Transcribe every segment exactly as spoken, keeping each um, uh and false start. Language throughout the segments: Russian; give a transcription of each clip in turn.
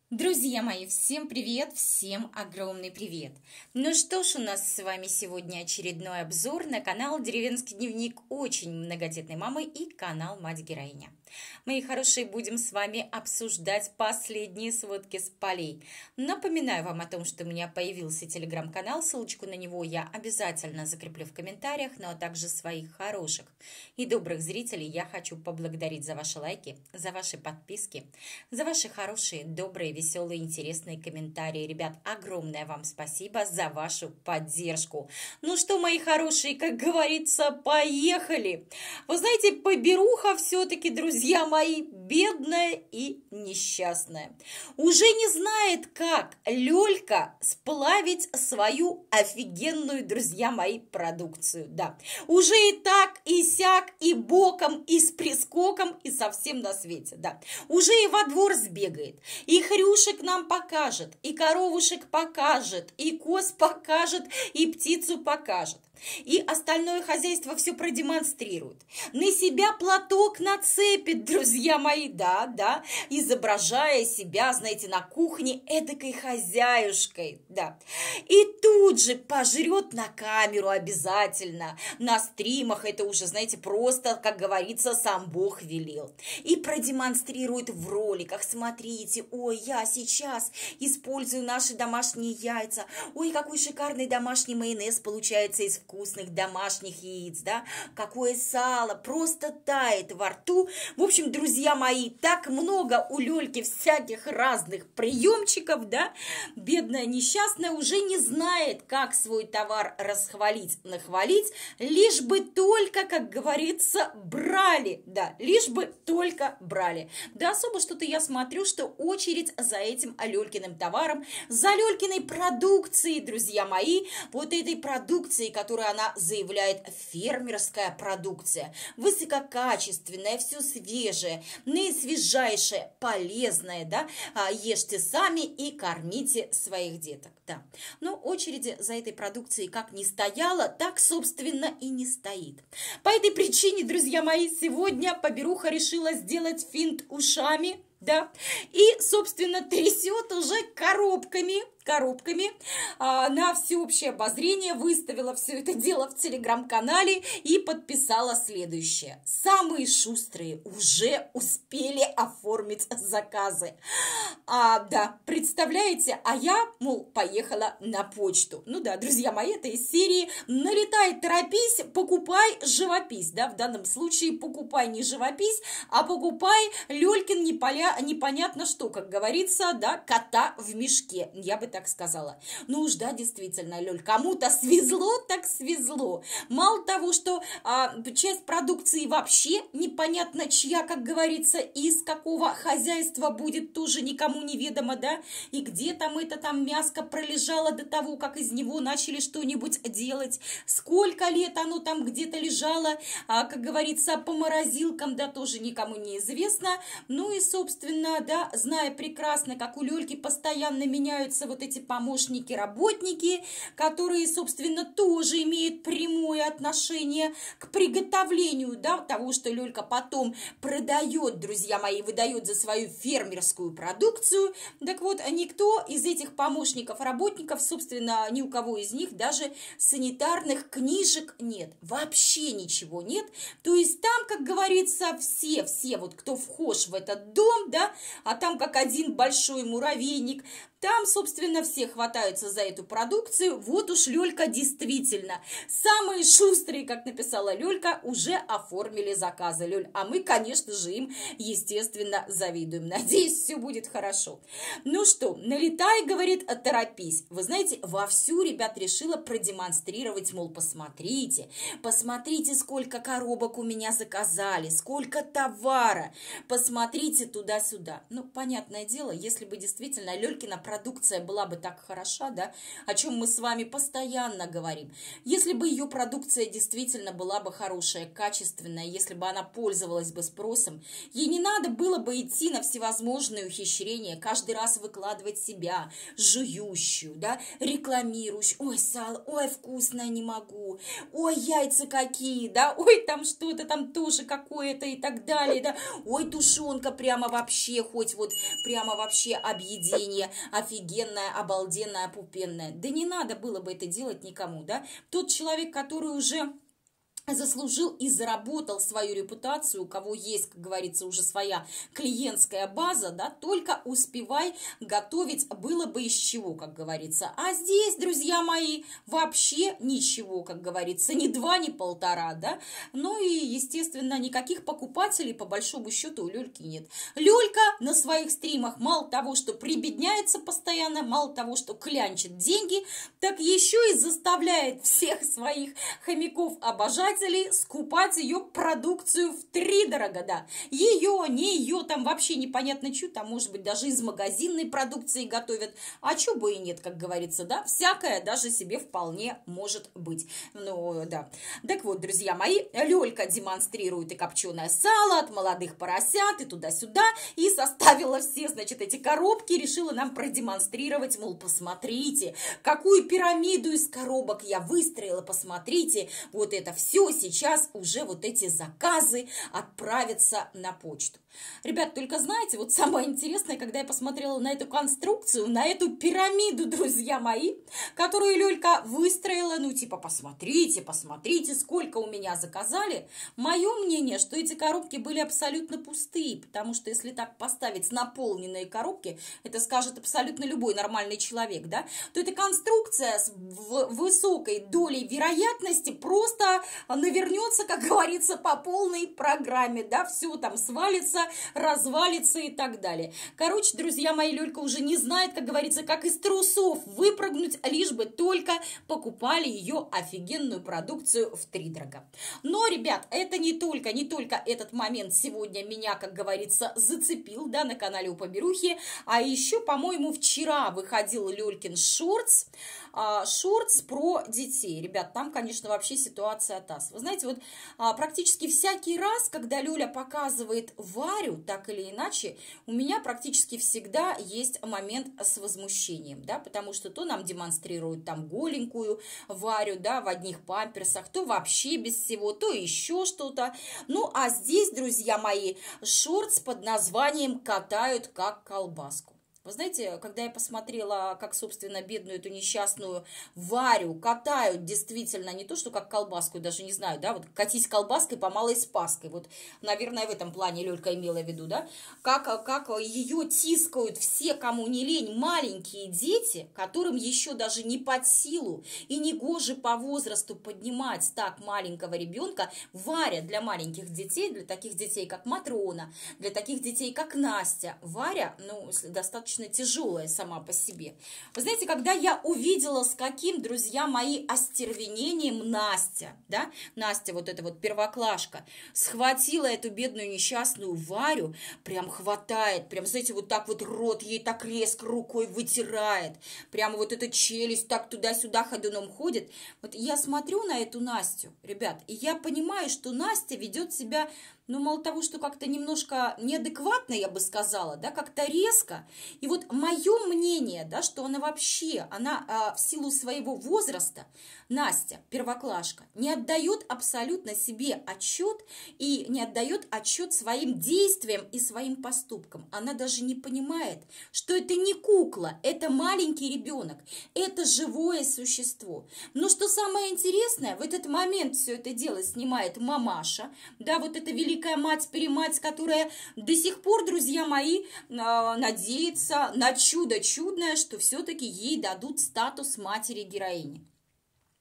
Друзья мои, всем привет, всем огромный привет! Ну что ж, у нас с вами сегодня очередной обзор на канал Деревенский дневник очень многодетной мамы и канал Мать-героиня. Мои хорошие, будем с вами обсуждать последние сводки с полей. Напоминаю вам о том, что у меня появился телеграм-канал, ссылочку на него я обязательно закреплю в комментариях, ну а также своих хороших и добрых зрителей я хочу поблагодарить за ваши лайки, за ваши подписки, за ваши хорошие, добрые, веселые, интересные комментарии. Ребят, огромное вам спасибо за вашу поддержку. Ну что, мои хорошие, как говорится, поехали! Вы знаете, поберуха все-таки, друзья мои, бедная и несчастная. Уже не знает, как Лёлька сплавить свою офигенную, друзья мои, продукцию. Да, уже и так, и сяк, и боком, и с прискоком, и совсем на свете. Да, уже и во двор сбегает, и хрюшек нам покажет, и коровушек покажет, и коз покажет, и птицу покажет. И остальное хозяйство все продемонстрирует. На себя платок нацепит, друзья мои, да, да, изображая себя, знаете, на кухне эдакой хозяюшкой, да. И тут же пожрет на камеру обязательно, на стримах, это уже, знаете, просто, как говорится, сам Бог велел. И продемонстрирует в роликах, смотрите, ой, я сейчас использую наши домашние яйца, ой, какой шикарный домашний майонез получается из вкусных домашних яиц, да, какое сало, просто тает во рту. В общем, друзья мои, так много у Лёльки всяких разных приемчиков, да, бедная несчастная уже не знает, как свой товар расхвалить, нахвалить, лишь бы только, как говорится, брали, да, лишь бы только брали. Да, особо что-то я смотрю, что очередь за этим Лёлькиным товаром, за Лёлькиной продукцией, друзья мои, вот этой продукцией, которую она заявляет, фермерская продукция, высококачественная, все свежее, наисвежайшее, полезное, да, ешьте сами и кормите своих деток, да. Но очереди за этой продукцией как не стояла, так, собственно, и не стоит. По этой причине, друзья мои, сегодня поберуха решила сделать финт ушами, да, и, собственно, трясет уже коробками, коробками а, на всеобщее обозрение, выставила все это дело в телеграм-канале и подписала следующее. Самые шустрые уже успели оформить заказы. А, да, представляете, а я, мол, поехала на почту. Ну да, друзья мои, это из серии «Налетай, торопись, покупай живопись». Да, в данном случае покупай не живопись, а покупай Лёлькин неполя... непонятно что, как говорится, да, кота в мешке. Я бы так сказала. Ну уж да, действительно, Лёль, кому-то свезло, так свезло. Мало того, что а, часть продукции вообще непонятно чья, как говорится, из какого хозяйства будет, тоже никому неведомо, да, и где там это там мяско пролежало до того, как из него начали что-нибудь делать, сколько лет оно там где-то лежало, а, как говорится, по морозилкам, да, тоже никому не известно. Ну и, собственно, да, зная прекрасно, как у Лёльки постоянно меняются вот эти помощники, работники, которые, собственно, тоже имеют прямое отношение к приготовлению, да, того, что Лёлька потом продает, друзья мои, выдает за свою фермерскую продукцию. Так вот, никто из этих помощников, работников, собственно, ни у кого из них даже санитарных книжек нет, вообще ничего нет. То есть там, как говорится, все, все, вот кто вхож в этот дом, да, а там как один большой муравейник, там, собственно, все хватаются за эту продукцию. Вот уж Лёлька действительно. Самые шустрые, как написала Лёлька, уже оформили заказы, Лёль. А мы, конечно же, им, естественно, завидуем. Надеюсь, все будет хорошо. Ну что, налетай, говорит, торопись. Вы знаете, вовсю, ребят, решила продемонстрировать, мол, посмотрите, посмотрите, сколько коробок у меня заказали, сколько товара. Посмотрите туда-сюда. Ну, понятное дело, если бы действительно Лёлькина продукция была бы так хороша, да, о чем мы с вами постоянно говорим, если бы ее продукция действительно была бы хорошая, качественная, если бы она пользовалась бы спросом, ей не надо было бы идти на всевозможные ухищрения, каждый раз выкладывать себя, жующую, да, рекламирующую, ой, сало, ой, вкусное, не могу, ой, яйца какие, да, ой, там что-то там тоже какое-то и так далее, да, ой, тушенка прямо вообще, хоть вот прямо вообще объедение, офигенное, обалденное, опупенное. Да не надо было бы это делать никому, да. Тот человек, который уже заслужил и заработал свою репутацию, у кого есть, как говорится, уже своя клиентская база, да, только успевай готовить было бы из чего, как говорится. А здесь, друзья мои, вообще ничего, как говорится, ни два, ни полтора, да. Ну и, естественно, никаких покупателей, по большому счету, у Лёльки нет. Лёлька на своих стримах мало того, что прибедняется постоянно, мало того, что клянчит деньги, так еще и заставляет всех своих хомяков-обожателей скупать ее продукцию втридорога, да. Ее, не ее, там вообще непонятно что, там, может быть, даже из магазинной продукции готовят. А чё бы и нет, как говорится, да. Всякое даже себе вполне может быть. Ну, да. Так вот, друзья мои, Лёлька демонстрирует и копченое сало от молодых поросят, и туда-сюда, и составила все, значит, эти коробки, решила нам продемонстрировать, мол, посмотрите, какую пирамиду из коробок я выстроила, посмотрите, вот это все сейчас уже вот эти заказы отправятся на почту. Ребят, только знаете, вот самое интересное, когда я посмотрела на эту конструкцию, на эту пирамиду, друзья мои, которую Лёлька выстроила, ну типа посмотрите, посмотрите, сколько у меня заказали. Мое мнение, что эти коробки были абсолютно пустые, потому что если так поставить наполненные коробки, это скажет абсолютно любой нормальный человек, да, то эта конструкция с высокой долей вероятности просто навернется, как говорится, по полной программе, да, все там свалится, развалится и так далее. Короче, друзья мои, Лёлька уже не знает, как говорится, как из трусов выпрыгнуть, лишь бы только покупали ее офигенную продукцию втридорога. Но, ребят, это не только, не только этот момент сегодня меня, как говорится, зацепил, да, на канале у Поберухи, а еще, по-моему, вчера выходил Лёлькин шортс, шортс про детей. Ребят, там, конечно, вообще ситуация таз. Вы знаете, вот а, практически всякий раз, когда Лёля показывает Варю, так или иначе, у меня практически всегда есть момент с возмущением, да, потому что то нам демонстрируют там голенькую Варю, да, в одних памперсах, то вообще без всего, то еще что-то. Ну, а здесь, друзья мои, шортс под названием «Катают как колбаску». Вы знаете, когда я посмотрела, как, собственно, бедную эту несчастную Варю катают действительно не то, что как колбаску, даже не знаю, да, вот катись колбаской по малой Спасской, вот, наверное, в этом плане Лёлька имела в виду, да, как, как ее тискают все, кому не лень, маленькие дети, которым еще даже не под силу и не гоже по возрасту поднимать так маленького ребенка. Варя для маленьких детей, для таких детей, как Матрона, для таких детей, как Настя, Варя, ну, достаточно тяжелая сама по себе. Вы знаете, когда я увидела, с каким, друзья мои, остервенением Настя, да, Настя, вот эта вот первоклашка, схватила эту бедную несчастную Варю, прям хватает, прям, знаете, вот так вот рот ей так резко рукой вытирает, прямо вот эта челюсть так туда-сюда ходуном ходит. Вот я смотрю на эту Настю, ребят, и я понимаю, что Настя ведет себя, ну, мало того, что как-то немножко неадекватно, я бы сказала, да, как-то резко. И вот мое мнение, да, что она вообще, она а, в силу своего возраста, Настя, первоклашка, не отдает абсолютно себе отчет и не отдает отчет своим действиям и своим поступкам. Она даже не понимает, что это не кукла, это маленький ребенок, это живое существо. Но что самое интересное, в этот момент все это дело снимает мамаша, да, вот эта великая мать-перемать, которая до сих пор, друзья мои, надеется на чудо чудное, что все-таки ей дадут статус матери-героини.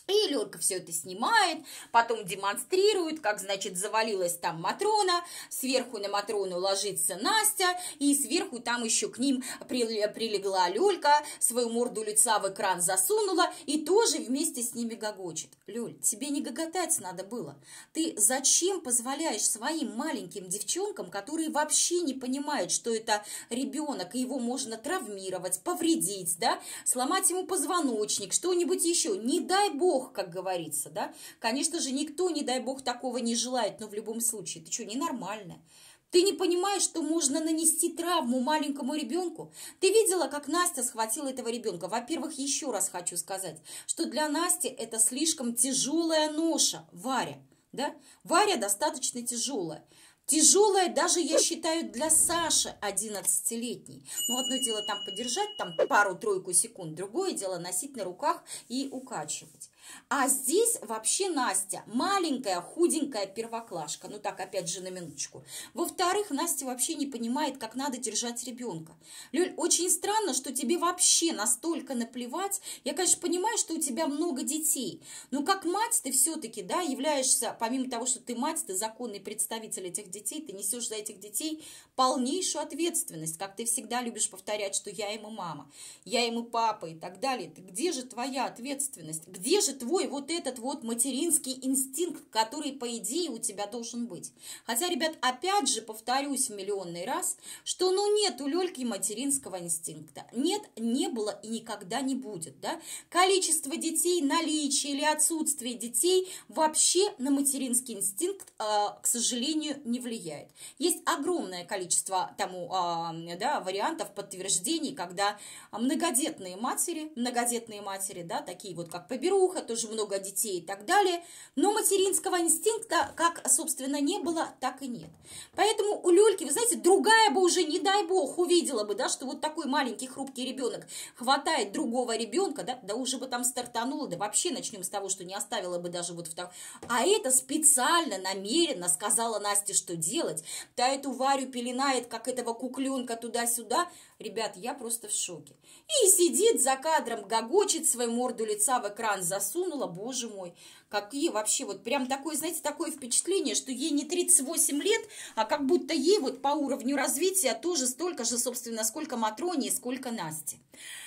И Лёлька все это снимает, потом демонстрирует, как, значит, завалилась там Матрона, сверху на Матрону ложится Настя, и сверху там еще к ним прилегла Лёлька, свою морду лица в экран засунула и тоже вместе с ними гогочет. Лёль, тебе не гоготать надо было. Ты зачем позволяешь своим маленьким девчонкам, которые вообще не понимают, что это ребенок, и его можно травмировать, повредить, да, сломать ему позвоночник, что-нибудь еще, не дай бог, как говорится, да? Конечно же, никто, не дай бог, такого не желает, но в любом случае, ты что, ненормальная? Ты не понимаешь, что можно нанести травму маленькому ребенку? Ты видела, как Настя схватила этого ребенка? Во-первых, еще раз хочу сказать, что для Насти это слишком тяжелая ноша, Варя, да? Варя достаточно тяжелая. Тяжелая даже, я считаю, для Саши одиннадцатилетней. Ну, одно дело там подержать там пару-тройку секунд, другое дело носить на руках и укачивать. А здесь вообще Настя маленькая, худенькая первоклашка. Ну так, опять же, на минуточку. Во-вторых, Настя вообще не понимает, как надо держать ребенка. Лёль, очень странно, что тебе вообще настолько наплевать. Я, конечно, понимаю, что у тебя много детей. Но как мать ты все-таки, да, являешься, помимо того, что ты мать, ты законный представитель этих детей, ты несешь за этих детей полнейшую ответственность. Как ты всегда любишь повторять, что я ему мама, я ему папа и так далее. Ты, где же твоя ответственность? Где же твой вот этот вот материнский инстинкт, который, по идее, у тебя должен быть? Хотя, ребят, опять же, повторюсь в миллионный раз, что, ну, нет у Лёльки материнского инстинкта. Нет, не было и никогда не будет, да? Количество детей, наличие или отсутствие детей вообще на материнский инстинкт, э, к сожалению, не влияет. Есть огромное количество тому, э, да, вариантов, подтверждений, когда многодетные матери, многодетные матери, да, такие вот, как Поберуха, тоже много детей и так далее, но материнского инстинкта, как, собственно, не было, так и нет. Поэтому у Лёльки, вы знаете, другая бы уже, не дай бог, увидела бы, да, что вот такой маленький хрупкий ребенок хватает другого ребенка, да, да уже бы там стартанула, да вообще начнем с того, что не оставила бы даже вот в том. А это специально, намеренно сказала Насте, что делать, да эту Варю пеленает, как этого кукленка туда-сюда. Ребят, я просто в шоке. И сидит за кадром, гогочет, свою морду лица в экран засунула, боже мой. Какие вообще, вот прям такое, знаете, такое впечатление, что ей не тридцать восемь лет, а как будто ей вот по уровню развития тоже столько же, собственно, сколько Матроне и сколько Насте.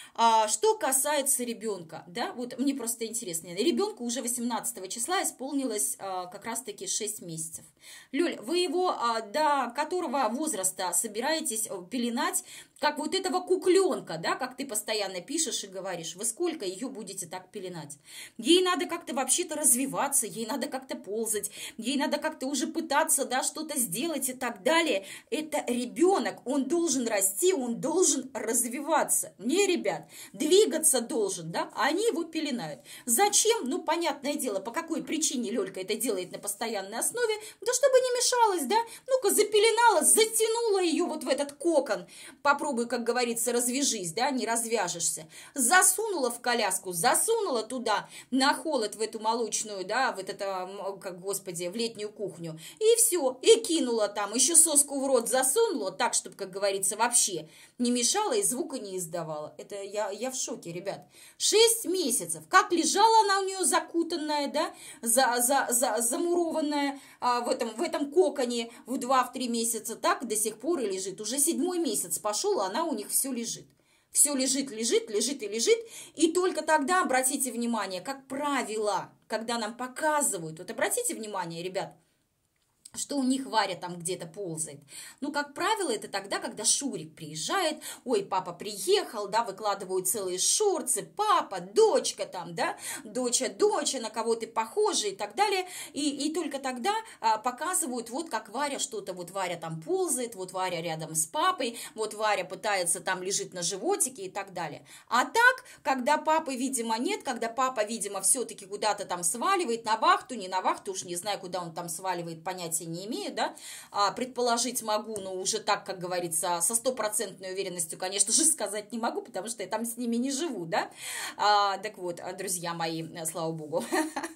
А что касается ребенка, да, вот мне просто интересно, ребенку уже восемнадцатого числа исполнилось а, как раз-таки шесть месяцев. Лёль, вы его а, до которого возраста собираетесь пеленать, как вот этого кукленка, да, как ты постоянно пишешь и говоришь, вы сколько ее будете так пеленать? Ей надо как-то вообще-то развиваться, ей надо как-то ползать, ей надо как-то уже пытаться, да, что-то сделать и так далее. Это ребенок, он должен расти, он должен развиваться. Не, ребят, двигаться должен, да, а они его пеленают. Зачем? Ну, понятное дело, по какой причине Лёлька это делает на постоянной основе, да чтобы не мешалось, да, ну-ка запеленала, затянула ее вот в этот кокон, попробуй, как говорится, развяжись, да, не развяжешься, засунула в коляску, засунула туда на холод в эту молочную, да, в это, как, господи, в летнюю кухню, и все, и кинула там, еще соску в рот засунула, так, чтобы, как говорится, вообще не мешала и звука не издавала. Это я, я в шоке, ребят. Шесть месяцев, как лежала она у нее закутанная, да, за, за, за, замурованная а, в, этом, в этом коконе в два-три месяца, так до сих пор и лежит. Уже седьмой месяц пошел, а она у них все лежит. Все лежит, лежит, лежит и лежит. И только тогда, обратите внимание, как правило, когда нам показывают, вот обратите внимание, ребят, что у них Варя там где-то ползает. Ну, как правило, это тогда, когда Шурик приезжает, ой, папа приехал, да, выкладывают целые шорцы, папа, дочка там, да, доча, доча, на кого ты похожа и так далее. И, и только тогда а, показывают, вот как Варя что-то, вот Варя там ползает, вот Варя рядом с папой, вот Варя пытается там, лежит на животике и так далее. А так, когда папы, видимо, нет, когда папа, видимо, все-таки куда-то там сваливает на вахту, не на вахту, уж не знаю, куда он там сваливает, понятия не имею, да, а, предположить могу, но уже так, как говорится, со стопроцентной уверенностью, конечно же, сказать не могу, потому что я там с ними не живу, да, а, так вот, друзья мои, слава богу,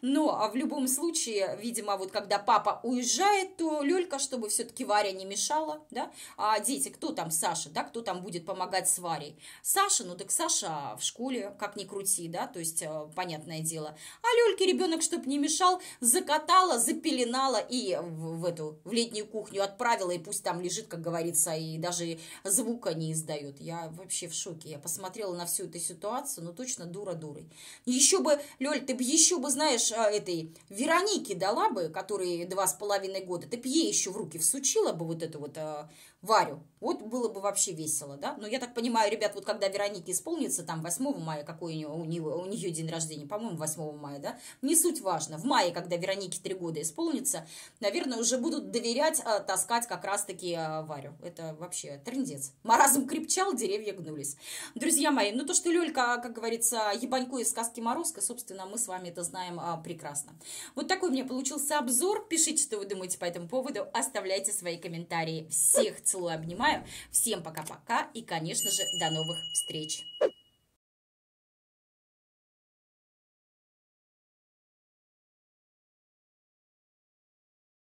Но а в любом случае, видимо, вот когда папа уезжает, то Лёлька, чтобы все-таки Варя не мешала, да, а дети, кто там Саша, да, кто там будет помогать с Варей? Саша, ну так Саша в школе, как ни крути, да, то есть, понятное дело. А Лёльке ребенок, чтобы не мешал, закатала, запеленала и в, в эту, в летнюю кухню отправила, и пусть там лежит, как говорится, и даже звука не издает. Я вообще в шоке. Я посмотрела на всю эту ситуацию, ну точно дура дурой. Еще бы, Лёль, ты бы еще бы, знаешь, этой Веронике дала бы, которой два с половиной года, ты бы ей еще в руки всучила бы вот эту вот а, Варю. Вот было бы вообще весело, да? Но я так понимаю, ребят, вот когда Веронике исполнится, там, восьмого мая, какой у нее, у нее, у нее день рождения, по-моему, восьмого мая, да? Не суть важно. В мае, когда Веронике три года исполнится, наверное, уже будут доверять а, таскать как раз-таки а, Варю. Это вообще трындец. Маразм крепчал, деревья гнулись. Друзья мои, ну то, что Лёлька, как говорится, ебанько из сказки Морозко, собственно, мы с вами это знаем а, прекрасно. Вот такой у меня получился обзор. Пишите, что вы думаете по этому поводу. Оставляйте свои комментарии. Всех целую, обнимаю. Всем пока-пока и, конечно же, до новых встреч.